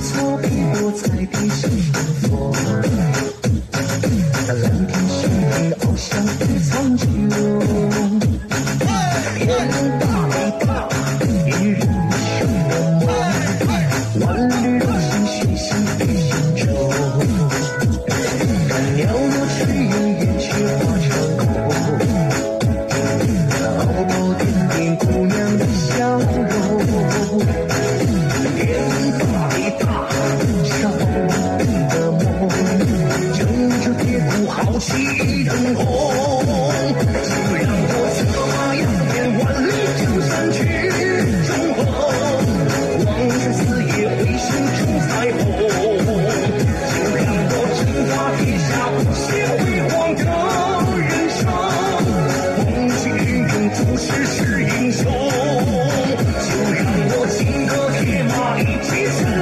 错避过在地上的风。蓝天是你翱翔的苍穹，天大地大，引人生的梦，万里流星许下的心中。看袅袅炊烟，烟却化成空，熬过点点姑娘的笑容。天大地大，少女的梦，乘着铁骨豪气腾空。就让我策马扬鞭，万里江山去纵横，望着四野挥手出彩虹。就让我征发天下，谱写辉煌的人生，风起云涌，出世是英雄。就让我金戈铁马，一骑